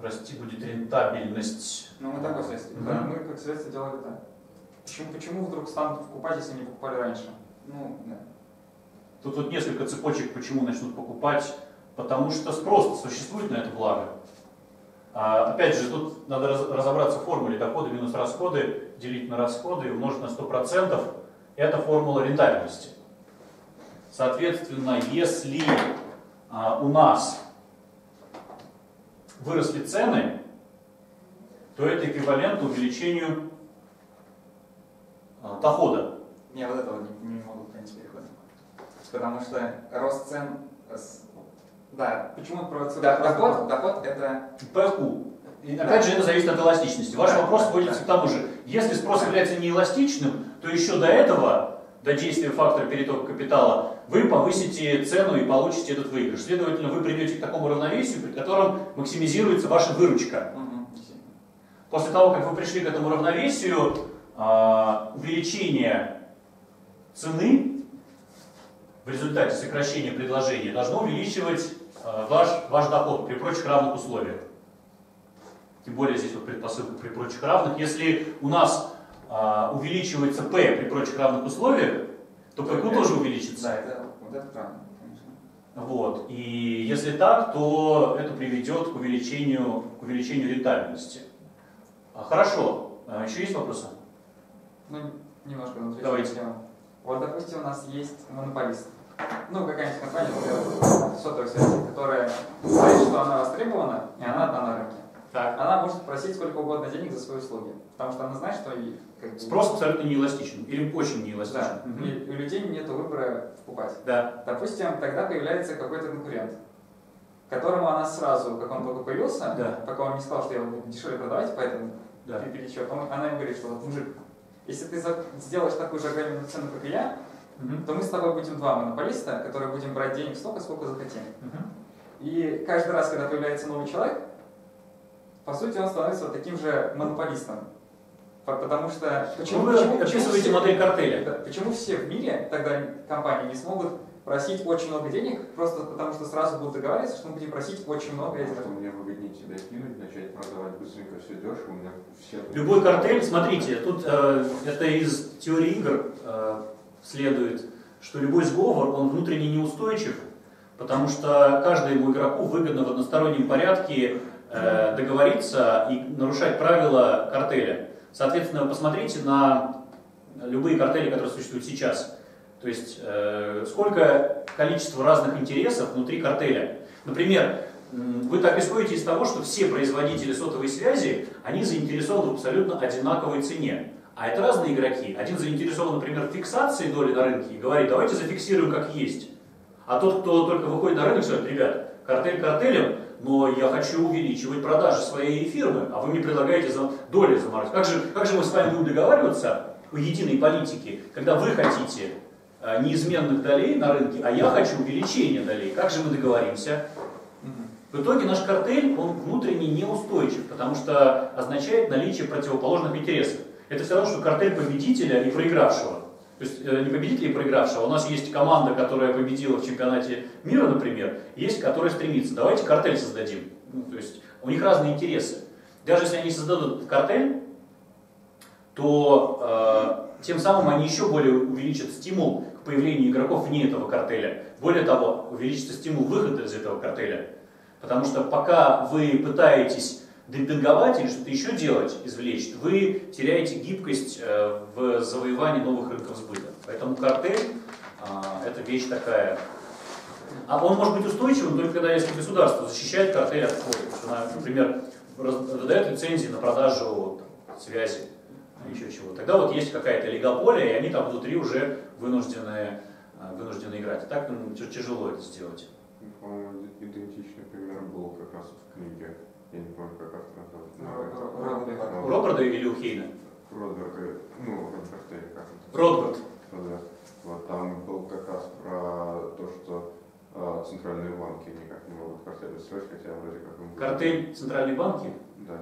расти будет рентабельность. Ну, мы такое следствие. Да, мы как следствие делали так. Почему вдруг станут покупать, если не покупали раньше? Ну, да. Тут вот несколько цепочек, почему начнут покупать. Потому что спрос существует на это благо. Опять же, тут надо разобраться в формуле доходы минус расходы, делить на расходы и умножить на 100%. Это формула рентабельности. Соответственно, если у нас выросли цены, то это эквивалентно увеличению дохода. Не, вот этого не могу понять перехода. Потому что рост цен... Да, почему провоцирует доход это... ПФУ. И опять же, это зависит от эластичности. Ваш вопрос сводится к тому же, если спрос является неэластичным, то еще до этого, до действия фактора перетока капитала, вы повысите цену и получите этот выигрыш. Следовательно, вы придете к такому равновесию, при котором максимизируется ваша выручка. После того, как вы пришли к этому равновесию, увеличение цены в результате сокращения предложения должно увеличивать ваш доход при прочих равных условиях. Тем более здесь вот предпосылка при прочих равных. Если у нас увеличивается P при прочих равных условиях, то PQ тоже увеличится. Да, вот это правильно, конечно. Вот. И если так, то это приведет к увеличению рентабельности. Хорошо. Еще есть вопросы? Ну, немножко внутри. Давайте. Вот, допустим, у нас есть монополист. Ну, какая-нибудь компания, например, сотовой связи, которая знает, что она востребована, и она одна на рынке. Так. Она может просить сколько угодно денег за свои услуги, потому что она знает, что и, как бы, спрос абсолютно неэластичен или очень неэластичен. Да. И у людей нет выбора покупать. Да. Допустим, тогда появляется какой-то конкурент, которому она сразу, как он только появился, пока он не сказал, что я буду дешевле продавать, поэтому перечет, она ему говорит, что вот, мужик, если ты сделаешь такую же огромную цену, как и я, то мы с тобой будем два монополиста, которые будем брать денег столько, сколько захотим. И каждый раз, когда появляется новый человек, по сути, он становится вот таким же монополистом. Потому что... Почему вы описываете модель картеля? Почему все в мире, тогда компании, не смогут просить очень много денег, просто потому что сразу будут договариваться, что мы будем просить очень много этих. Мне выгоднее тебя кинуть, начать продавать быстренько, все дешево, у меня все... Любой картель, смотрите, тут это из теории игр следует, что любой сговор, он внутренне неустойчив, потому что каждому игроку выгодно в одностороннем порядке договориться и нарушать правила картеля. Соответственно, посмотрите на любые картели, которые существуют сейчас. То есть, сколько количество разных интересов внутри картеля. Например, вы так исходите из того, что все производители сотовой связи, они заинтересованы в абсолютно одинаковой цене. А это разные игроки. Один заинтересован, например, в фиксации доли на рынке и говорит, давайте зафиксируем как есть. А тот, кто только выходит на рынок, говорит, ребят, картель картелем, но я хочу увеличивать продажи своей фирмы, а вы мне предлагаете доли заморозить. Как же мы с вами будем договариваться о единой политике, когда вы хотите неизменных долей на рынке, а я хочу увеличения долей? Как же мы договоримся? В итоге наш картель, он внутренне неустойчив, потому что означает наличие противоположных интересов. Это все равно, что картель победителя и проигравшего. То есть не победителя и проигравшего. У нас есть команда, которая победила в чемпионате мира, например, есть, которая стремится. Давайте картель создадим. То есть у них разные интересы. Даже если они создадут картель, то тем самым они еще более увеличат стимул к появлению игроков вне этого картеля. Более того, увеличится стимул выхода из этого картеля. Потому что пока вы пытаетесь демпинговать или что-то еще делать, извлечь, вы теряете гибкость в завоевании новых рынков сбыта. Поэтому картель это вещь такая. А он может быть устойчивым только когда если государство защищает картель от входа. Например, выдает лицензии на продажу связи, еще чего. Тогда вот есть какая-то олигополия, и они там внутри уже вынуждены играть. Так тяжело это сделать. По-моему, идентичный пример был как раз в книге. Я не помню, как автор назвал. У Роберта или у Хейна? Родберга, Роберта или как это? Родберт. Да. Вот там был как раз про то, что центральные банки никак не могут картель строить, хотя вроде как... Картель центральные банки? Да.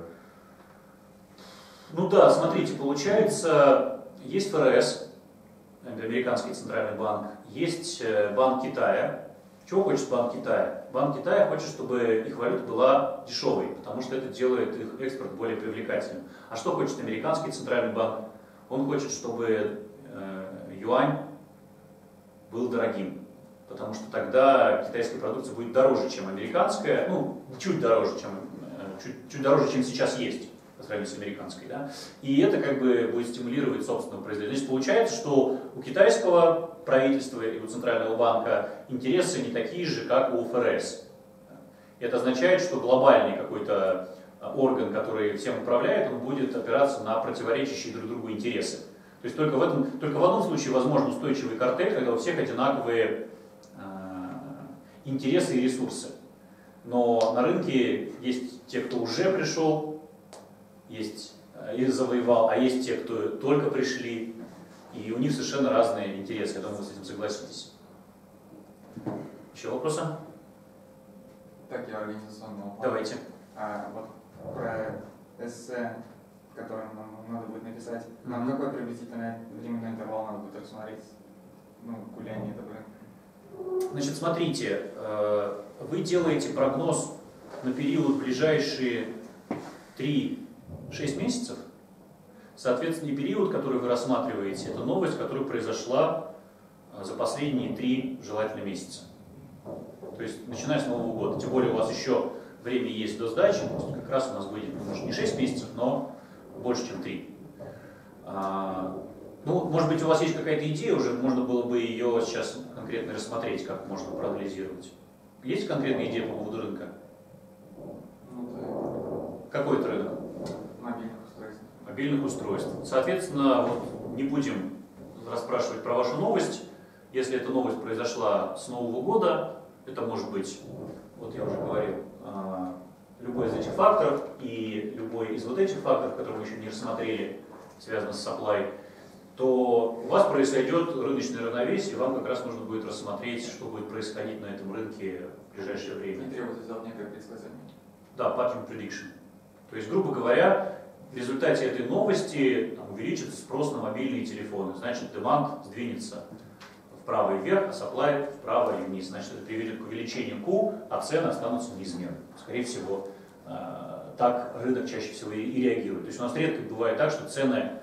Ну да, смотрите, получается, есть ФРС, американский центральный банк, есть Банк Китая, Чего хочет Банк Китая? Банк Китая хочет, чтобы их валюта была дешевой, потому что это делает их экспорт более привлекательным. А что хочет американский центральный банк? Он хочет, чтобы юань был дорогим, потому что тогда китайская продукция будет дороже, чем американская, ну, чуть дороже, чем сейчас есть, по сравнению с американской. Да? И это как бы будет стимулировать собственное производство. Значит, получается, что у китайского правительства и у Центрального банка интересы не такие же, как у ФРС. Это означает, что глобальный какой-то орган, который всем управляет, он будет опираться на противоречащие друг другу интересы. То есть только в одном случае возможен устойчивый картель, когда у всех одинаковые интересы и ресурсы. Но на рынке есть те, кто уже пришел, есть и завоевал, а есть те, кто только пришли, и у них совершенно разные интересы. Я думаю, вы с этим согласитесь. Еще вопросы? Так, я организационного. Давайте. Вот про эссе, которое нам надо будет написать, нам какой приблизительный временной интервал надо будет рассмотреть? Ну, гуляние это будет. Значит, смотрите, вы делаете прогноз на период ближайшие 3-6 месяцев. Соответственно, период, который вы рассматриваете, это новость, которая произошла за последние 3 желательно месяца. То есть, начиная с Нового года. Тем более у вас еще время есть до сдачи, как раз у нас выйдет, может, не 6 месяцев, но больше, чем 3. Ну, может быть, у вас есть какая-то идея уже, можно было бы ее сейчас конкретно рассмотреть, как можно проанализировать. Есть конкретная идея по поводу рынка? Какой это рынок? Мобильных устройств. Мобильных устройств. Соответственно, вот не будем расспрашивать про вашу новость. Если эта новость произошла с Нового года, это может быть, вот я уже говорил, любой из этих факторов и любой из вот этих факторов, которые мы еще не рассмотрели, связано с supply, то у вас произойдет рыночное равновесие, и вам как раз нужно будет рассмотреть, что будет происходить на этом рынке в ближайшее время. Не требуется сделать некое предсказание. Да, pattern prediction. То есть, грубо говоря, в результате этой новости увеличится спрос на мобильные телефоны. Значит, demand сдвинется вправо и вверх, а supply вправо и вниз. Значит, это приведет к увеличению Q, а цены останутся неизменными. Скорее всего, так рынок чаще всего и реагирует. То есть у нас редко бывает так, что цены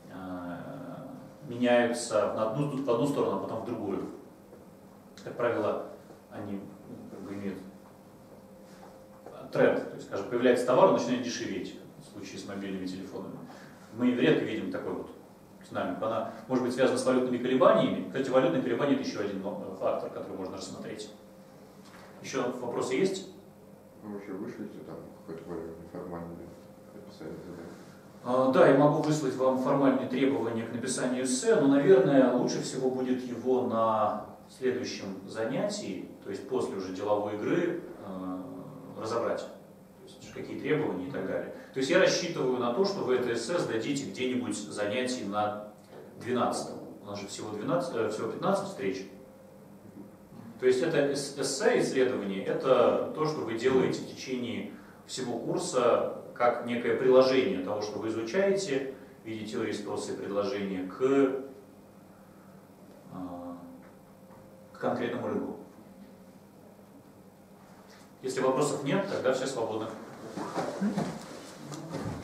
меняются в одну сторону, а потом в другую. Как правило, они как бы имеют тренд. То есть, скажем, появляется товар, он начинает дешеветь в случае с мобильными телефонами. Мы редко видим такой вот динамику. Она может быть связана с валютными колебаниями. Кстати, валютные колебания – это еще один фактор, который можно рассмотреть. Еще вопросы есть? Вы вообще вышлите там какой-то более формальный описание задания? Да, я могу выслать вам формальные требования к написанию эссе, но, наверное, лучше всего будет его на следующем занятии, то есть после уже деловой игры, разобрать. То есть какие требования и так далее. То есть я рассчитываю на то, что вы это эссе сдадите где-нибудь занятий на 12-м. У нас же всего 15 встреч. То есть это эссе, исследование, это то, что вы делаете в течение всего курса, как некое приложение того, что вы изучаете в виде теории спроса и предложения к конкретному рынку. Если вопросов нет, тогда все свободны.